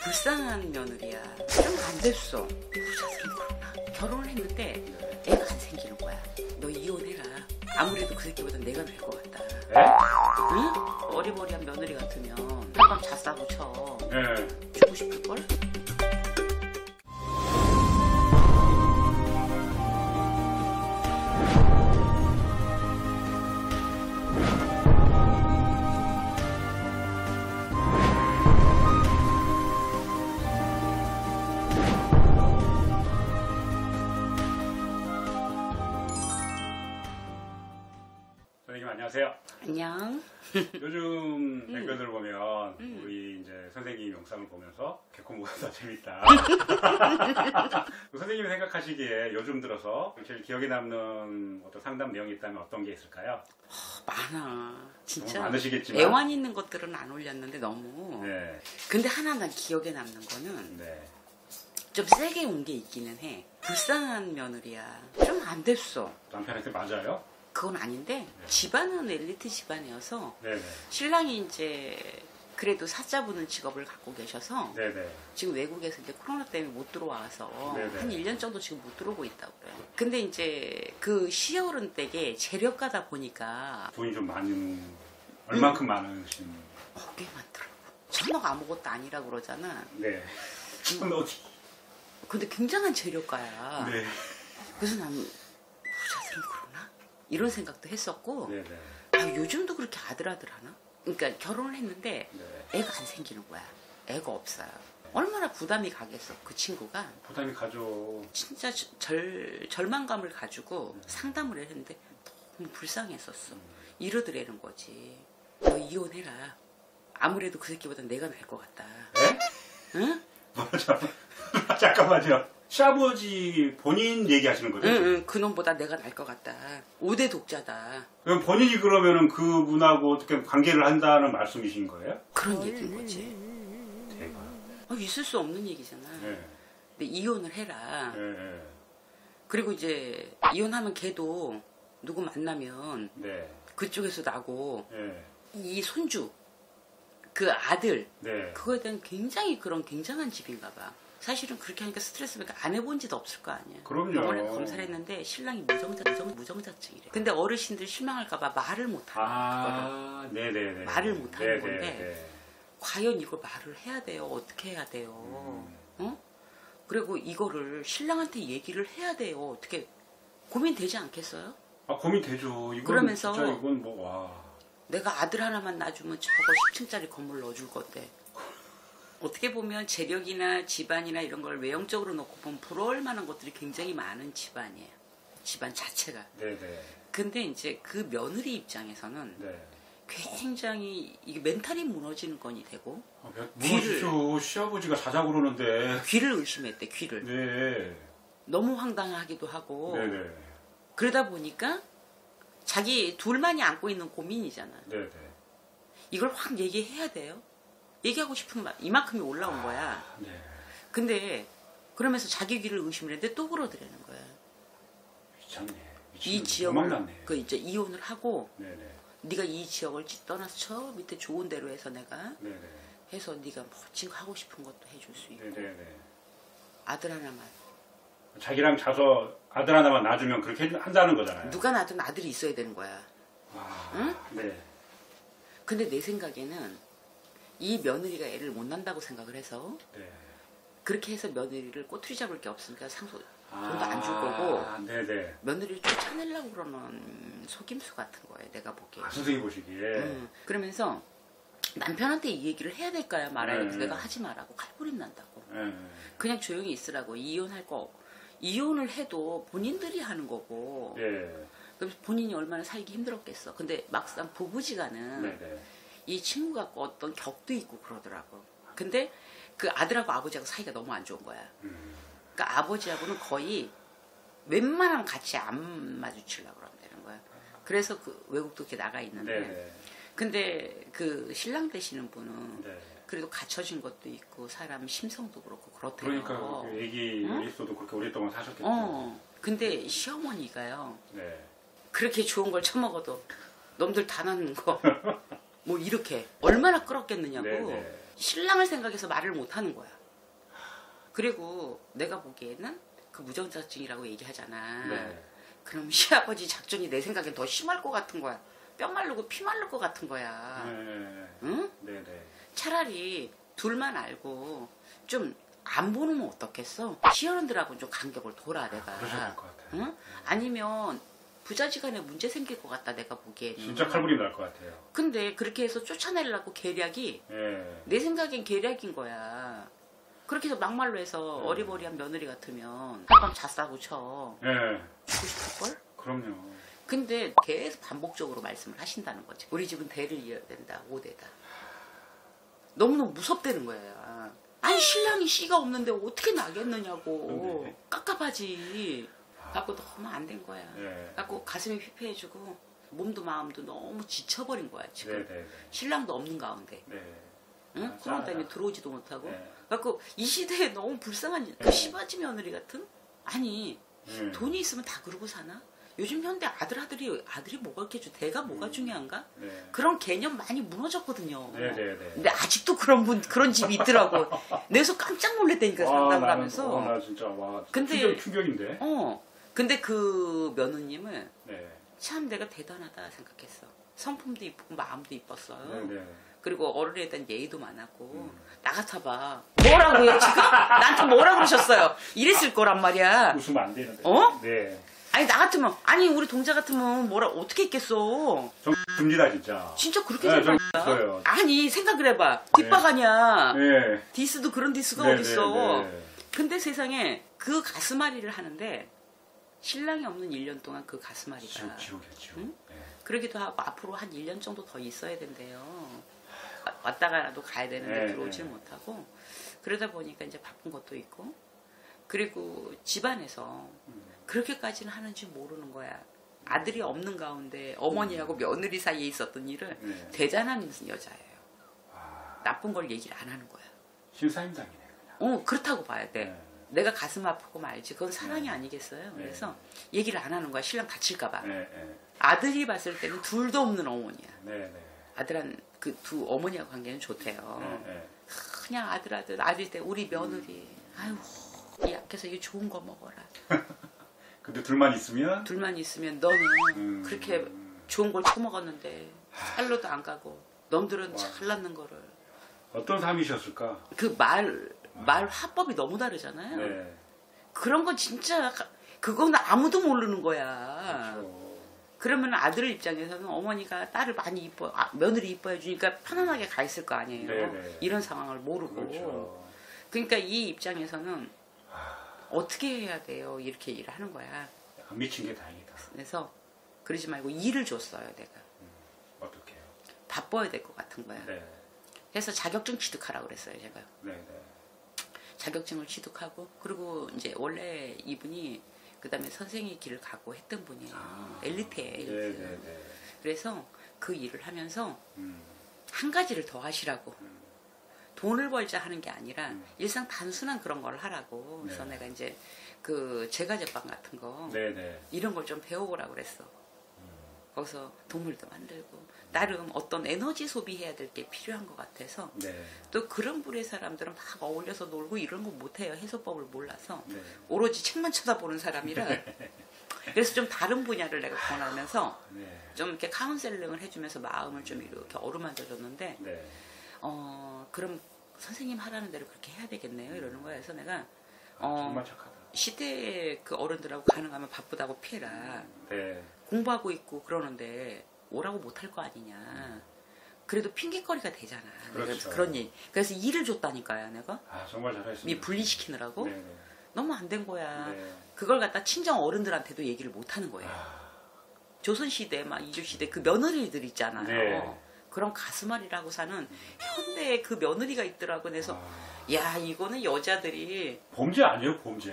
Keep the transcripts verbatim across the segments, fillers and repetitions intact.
불쌍한 며느리야. 좀 안 됐어. 부자들은 그러나. 결혼을 했는데 애가 안 생기는 거야. 너 이혼해라. 아무래도 그 새끼보다 내가 나을 것 같다. 에? 응? 어리버리한 며느리 같으면 한밤 잤다고 쳐. 예. 주고 싶을걸? 선생님 안녕하세요. 안녕. 요즘 댓글들 보면 음. 우리 이제 선생님 영상을 보면서 개콘보다 더 재밌다. 선생님이 생각하시기에 요즘 들어서 제일 기억에 남는 어떤 상담 내용이 있다면 어떤 게 있을까요? 많아. 진짜. 많으시겠지만. 애환 있는 것들은 안 올렸는데 너무. 네. 근데 하나 난 기억에 남는 거는 네. 좀 세게 온 게 있기는 해. 불쌍한 며느리야. 좀 안 됐어. 남편한테 맞아요? 그건 아닌데 네. 집안은 엘리트 집안이어서 네네. 신랑이 이제 그래도 사자 부는 직업을 갖고 계셔서 네네. 지금 외국에서 이제 코로나 때문에 못 들어와서 네네. 한 일 년 정도 지금 못 들어오고 있다고 그래요. 근데 이제 그 시어른 댁에 재력가다 보니까 돈이 좀 많은, 얼만큼 많으신. 어, 꽤 많더라고. 천억 아무것도 아니라 그러잖아. 네. 천 어디? 근데 굉장한 재력가야. 네. 그래서 난 부자들은 그러나? 이런 생각도 했었고 네네. 아, 요즘도 그렇게 아들아들 하나? 그러니까 결혼을 했는데 네. 애가 안 생기는 거야. 애가 없어요. 얼마나 부담이 가겠어. 그 친구가 부담이 가죠. 진짜 절, 절망감을 가지고 상담을 했는데 너무 불쌍했었어. 이러더라는 거지. 너 이혼해라. 아무래도 그 새끼보다 내가 나을 것 같다. 네? 응? 뭐죠? 잠깐만요. 시아버지 본인 얘기하시는 거죠? 응, 응. 그놈보다 내가 나을 것 같다. 오 대 독자다. 그럼 본인이 그러면은 그분하고 어떻게 관계를 한다는 말씀이신 거예요? 그런 얘기인 거지. 대박. 아, 있을 수 없는 얘기잖아. 네. 근데 이혼을 해라. 네, 네. 그리고 이제 이혼하면 걔도 누구 만나면 네. 그쪽에서 나고 네. 이 손주 그 아들 네. 그거에 대한 굉장히 그런 굉장한 집인가 봐. 사실은 그렇게 하니까 스트레스 받으니까 안 해본 지도 없을 거 아니야. 그럼요. 병원에 검사를 했는데 신랑이 무정자, 무정, 무정자증이래. 근데 어르신들 실망할까 봐 말을 못 하는 거야. 아, 네네네. 말을 못 하는 네네. 건데. 네. 과연 이걸 말을 해야 돼요? 어떻게 해야 돼요? 음. 어? 그리고 이거를 신랑한테 얘기를 해야 돼요. 어떻게 고민되지 않겠어요? 아, 고민되죠. 이건 그러면서 진짜 이건 뭐, 와. 내가 아들 하나만 놔주면 저거 십 층짜리 건물 넣어줄 건데. 어떻게 보면 재력이나 집안이나 이런 걸 외형적으로 놓고 보면 부러울 만한 것들이 굉장히 많은 집안이에요. 집안 자체가. 네네. 근데 이제 그 며느리 입장에서는 네. 굉장히 이게 멘탈이 무너지는 건이 되고 아, 무너지죠. 시아버지가 자자고 그러는데. 귀를 의심했대, 귀를. 네. 너무 황당하기도 하고. 네네. 그러다 보니까 자기 둘만이 안고 있는 고민이잖아. 네네. 이걸 확 얘기해야 돼요. 얘기하고 싶은 말, 이만큼이 올라온 거야. 네. 근데 그러면서 자기 귀를 의심을 했는데 또 그러더라는 거야. 미쳤네. 이 지역을 그 이제 이혼을 하고 네네. 네가 이 지역을 떠나서 저 밑에 좋은 데로 해서 내가 네네. 해서 네가 멋진 거 하고 싶은 것도 해줄 수 있고 네네네. 아들 하나만 자기랑 자서 아들 하나만 놔주면 그렇게 한다는 거잖아요. 누가 낳든 아들이 있어야 되는 거야. 와, 응? 네. 근데 내 생각에는 이 며느리가 애를 못 낳는다고 생각을 해서 네. 그렇게 해서 며느리를 꼬투리 잡을 게 없으니까 상속 아, 돈도 안 줄 거고 네네. 며느리를 쫓아내려고 그러는 속임수 같은 거예요. 내가 보기에. 아, 선생님 보시기에. 음, 그러면서 남편한테 이 얘기를 해야 될까요? 말아야 될까요? 네. 내가 하지 말라고 칼부림 난다고. 네. 그냥 조용히 있으라고. 이혼할 거 이혼을 해도 본인들이 하는 거고 네. 그럼 본인이 얼마나 살기 힘들었겠어. 근데 막상 부부지간은 네네. 이 친구 갖고 어떤 격도 있고 그러더라고. 근데 그 아들하고 아버지하고 사이가 너무 안 좋은 거야. 음. 그러니까 아버지하고는 거의 웬만하면 같이 안 마주치려고 그런다는 거야. 그래서 그 외국도 이렇게 나가 있는데. 네네. 근데 그 신랑 되시는 분은 네. 그래도 갖춰진 것도 있고 사람 심성도 그렇고 그렇대요. 그러니까 그 애기 응? 있어도 그렇게 오랫동안 사셨겠죠. 어. 근데 시어머니가요. 네. 그렇게 좋은 걸 처먹어도 놈들 다 낳는 거. 뭐 이렇게 얼마나 끌었겠느냐고. 네네. 신랑을 생각해서 말을 못 하는 거야. 그리고 내가 보기에는 그 무정자증이라고 얘기하잖아. 네. 그럼 시아버지 작전이 내 생각엔 더 심할 것 같은 거야. 뼈 마르고 피 마를 것 같은 거야. 네. 응? 네네. 차라리 둘만 알고 좀 안 보는 건 어떻겠어? 시어른들하고 좀 간격을 둬라 내가. 그러셔야 될 것 같아요. 응? 아니면 부자지간에 문제 생길 것 같다 내가 보기에는. 진짜 칼부림 날 것 같아요. 근데 그렇게 해서 쫓아내려고 계략이 예. 내 생각엔 계략인 거야. 그렇게 해서 막말로 해서 네. 어리버리한 며느리 같으면 한밤 잤다고 쳐. 예. 죽고 싶을걸? 그럼요. 근데 계속 반복적으로 말씀을 하신다는 거지. 우리 집은 대를 이어야 된다. 오 대다. 너무너무 무섭다는 거야. 아니 신랑이 씨가 없는데 어떻게 나겠느냐고. 네. 깝깝하지. 갖고 너무 안 된 거야. 예. 갖고 가슴이 피폐해지고 몸도 마음도 너무 지쳐버린 거야 지금. 네네네. 신랑도 없는 가운데. 네. 응? 아, 코로나 때문에 짜- 들어오지도 못하고. 네. 갖고 이 시대에 너무 불쌍한 그 네. 시바지 며느리 같은? 아니 예. 돈이 있으면 다 그러고 사나? 요즘 현대 아들 아들이 아들이 뭐가 이렇게 주 대가 뭐가 중요한가? 네. 그런 개념 많이 무너졌거든요. 네네네. 근데 아직도 그런 분 그런 집이 있더라고. 내서 깜짝 놀랐다니까 상담을 하면서. 어, 나 진짜 와. 근데- 충격, 충격인데. 어. 근데 그 며느님은 네. 참 내가 대단하다 생각했어. 성품도 이쁘고 마음도 이뻤어요. 네네. 그리고 어른에 대한 예의도 많았고 음. 나 같아봐. 뭐라고요 지금? 나한테 뭐라 그러셨어요? 이랬을 거란 말이야. 웃으면 안 되는데. 어? 네. 아니 나 같으면 아니 우리 동자 같으면 뭐라 어떻게 했겠어? 좀 듭니다 진짜. 진짜 그렇게 네, 좀 생각했다. 있어요. 아니 생각을 해봐. 뒷바가냐. 네. 디스도 그런 디스가 네, 어딨어. 네, 네. 근데 세상에 그 가슴앓이를 하는데 신랑이 없는 일 년 동안 그 가슴앓이가 지옥, 지옥이야 지옥. 응? 네. 그러기도 하고 앞으로 한 일 년 정도 더 있어야 된대요. 와- 왔다가라도 가야 되는데 네, 들어오질 네. 못하고 그러다 보니까 이제 바쁜 것도 있고 그리고 집안에서 그렇게까지는 하는지 모르는 거야. 아들이 없는 가운데 어머니하고 며느리 사이에 있었던 일을 네. 대잔하는 여자예요. 아, 나쁜 걸 얘기를 안 하는 거야. 신사임당이네 그냥. 어 그렇다고 봐야 돼. 네. 내가 가슴 아프고 말지 그건 사랑이 네. 아니겠어요. 네. 그래서 얘기를 안 하는 거야. 신랑 다칠까 봐. 네, 네, 아들이 봤을 때는 둘도 없는 어머니야. 네, 네. 아들한 그 두 어머니와 관계는 좋대요. 네, 네. 그냥 아들 아들 아들 때 우리 며느리 아유 이 약해서 이거 좋은 거 먹어라. 근데 둘만 있으면 둘만 있으면 너는 음. 그렇게 좋은 걸 처먹었는데 살로도 안 가고 놈들은 와. 잘났는 거를 어떤 삶이셨을까? 그 말 말 화법이 너무 다르잖아요. 네. 그런 건 진짜 가- 그건 아무도 모르는 거야. 그렇죠. 그러면 아들 입장에서는 어머니가 딸을 많이 이뻐, 아, 며느리 이뻐해 주니까 편안하게 가 있을 거 아니에요. 네네. 이런 상황을 모르고. 그렇죠. 그러니까 이 입장에서는 어떻게 해야 돼요? 이렇게 일을 하는 거야. 안 미친 게 다행이다. 그래서 그러지 말고 일을 줬어요, 내가. 어떡해요? 바빠야 될 것 같은 거야. 네. 그래서 자격증 취득하라고 그랬어요, 제가. 네, 네. 자격증을 취득하고 그리고 이제 원래 이분이 그다음에 선생의 길을 가고 했던 분이에요. 아. 엘리트예요. 네, 엘리트. 네, 네. 그래서 그 일을 하면서 음. 한 가지를 더 하시라고. 돈을 벌자 하는 게 아니라 음. 일상 단순한 그런 걸 하라고. 그래서 네. 내가 이제 그 제과제빵 같은 거 네, 네. 이런 걸 좀 배워보라고 그랬어. 거기서 동물도 만들고 나름 어떤 에너지 소비해야 될 게 필요한 것 같아서 네. 또 그런 부류의 사람들은 막 어울려서 놀고 이런 거 못해요. 해소법을 몰라서 네. 오로지 책만 쳐다보는 사람이라 그래서 좀 다른 분야를 내가 권하면서 네. 좀 이렇게 카운셀링을 해주면서 마음을 좀 이렇게 어루만져줬는데 네. 어 그럼 선생님 하라는 대로 그렇게 해야 되겠네요 이러는 거야. 그래서 내가 아, 어 정말 착하다. 시대의 그 어른들하고 가능하면 바쁘다고 피해라. 네. 공부하고 있고 그러는데 오라고 못할 거 아니냐. 그래도 핑계거리가 되잖아. 그렇죠. 내가 그런 얘기. 그래서 일을 줬다니까요, 내가. 아, 정말 잘하셨습니다. 이 분리시키느라고. 네, 네. 너무 안 된 거야. 네. 그걸 갖다 친정 어른들한테도 얘기를 못 하는 거예요. 아, 조선시대, 막 이주시대 그 며느리들 있잖아요. 네. 그런 가슴앓이라고 사는 현대에 그 며느리가 있더라고. 그래서 아. 야, 이거는 여자들이 범죄 아니에요, 범죄?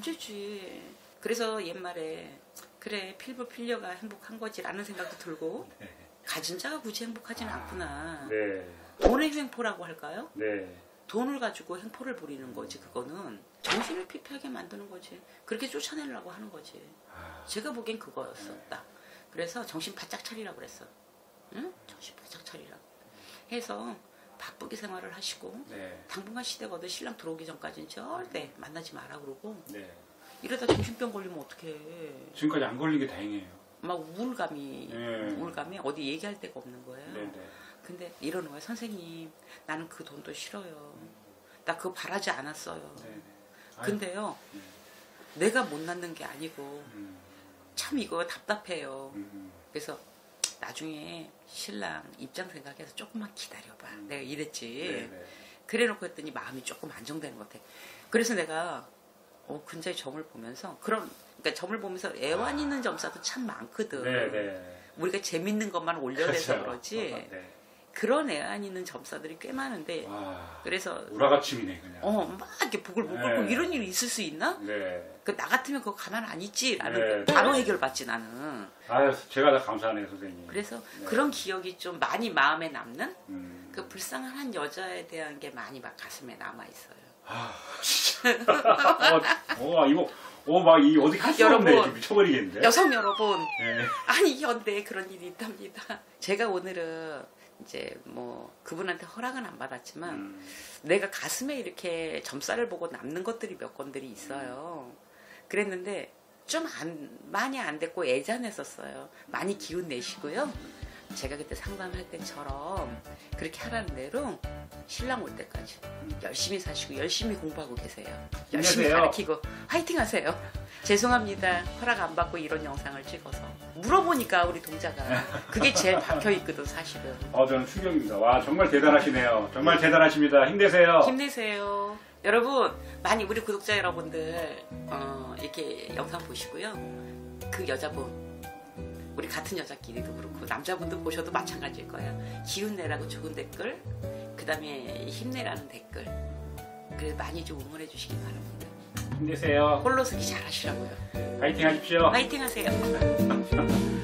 범죄지. 그래서 옛말에 그래, 필부 필려가 행복한 거지라는 생각도 들고 네. 가진 자가 굳이 행복하진 않구나. 네. 돈의 횡포라고 할까요? 네. 돈을 가지고 행포를 부리는 거지. 그거는 정신을 피폐하게 만드는 거지. 그렇게 쫓아내려고 하는 거지. 아, 제가 보기엔 그거였었다. 그래서 정신 바짝 차리라고 그랬어. 응? 정신 바짝 차리라고. 해서 바쁘게 생활을 하시고 네. 당분간 시댁 신랑 들어오기 전까지는 절대 만나지 마라 그러고 네. 이러다 정신병 걸리면 어떡해. 지금까지 안 걸린 게 다행이에요. 막 우울감이 네. 우울감이 어디 얘기할 데가 없는 거예요. 네, 네. 근데 이러는 거예요. 선생님 나는 그 돈도 싫어요. 나 그거 바라지 않았어요. 네, 네. 아유, 근데요 네. 내가 못 낳는 게 아니고 음, 참 이거 답답해요. 음, 그래서 나중에 신랑 입장 생각해서 조금만 기다려봐. 음. 내가 이랬지. 네, 네. 그래 놓고 했더니 마음이 조금 안정되는 것 같아. 그래서 내가 어, 근자의 점을 보면서 그런 그러니까 점을 보면서 애환 있는 점사도 참 많거든. 네, 네. 우리가 재밌는 것만 올려내서 그렇죠. 그러지 네. 그런 애환 있는 점사들이 꽤 많은데 와, 그래서 우라가침이네 그냥. 어 막 이렇게 보글보글 네. 이런 일이 있을 수 있나? 네. 그 나 같으면 그거 가만 안 있지라는 네. 바로 해결받지 나는. 아유, 제가 다 감사하네요, 선생님. 그래서 네. 그런 기억이 좀 많이 마음에 남는 음. 그 불쌍한 한 여자에 대한 게 많이 막 가슴에 남아 있어요. 아, 진짜. 어, 어, 이거, 어, 막, 이, 어디 할 수 여러분, 없네. 지금 미쳐버리겠는데? 여성 여러분, 네. 아니 현대에 그런 일이 있답니다. 제가 오늘은 이제 뭐 그분한테 허락은 안 받았지만 음, 내가 가슴에 이렇게 점살을 보고 남는 것들이 몇 건들이 있어요. 그랬는데 좀 안, 많이 안 됐고 애잔했었어요. 많이 기운 내시고요. 제가 그때 상담할 때처럼 그렇게 하라는 대로 신랑 올 때까지 열심히 사시고 열심히 공부하고 계세요. 열심히 힘내세요. 가르치고 화이팅 하세요. 죄송합니다. 허락 안 받고 이런 영상을 찍어서. 물어보니까 우리 동자가 그게 제일 박혀있거든 사실은. 어, 저는 충격입니다. 와, 정말 대단하시네요. 정말 대단하십니다. 힘내세요. 힘내세요. 여러분 많이 우리 구독자 여러분들 어, 이렇게 영상 보시고요. 그 여자분 우리 같은 여자끼리도 그렇고 남자분도 보셔도 마찬가지일 거예요. 기운 내라고 좋은 댓글 그 다음에 힘내라는 댓글 그래서 많이 좀 응원해 주시기 바랍니다. 힘내세요. 홀로 서기 잘하시라고요. 파이팅 하십시오. 화이팅 하세요.